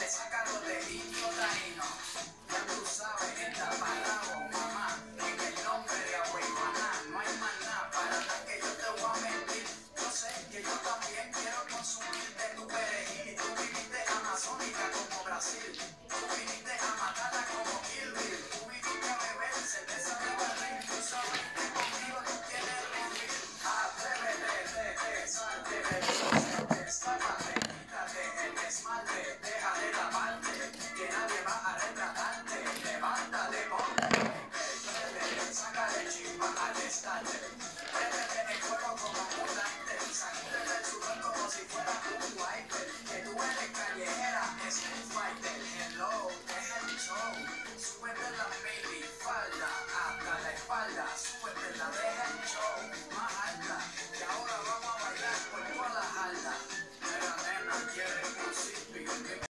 sácalo de indio taíno. Ya tú sabes, está parado, mamá. En el nombre de Agüeymaná, no hay más nada para nada que yo te voy a mentir. Yo sé que yo también quiero consumir de tu perejil. Tú viniste amazónica como Brasil. Tú viniste a matarla como Kill Bill. Tú viniste a beber cerveza de barril. Tú sabes que conmigo tú quieres vivir. Atrévete, salte, bebé, destápate, quítate el esmalte, deja de taparte, que nadie va a retratarte. Levántate, ponte, sácale chispa al estante. Métete en fuego como mutante, saliste del sudor como si fueras un wiper. Que tú eres callejera, street fighter, hello, deja el show, súbete la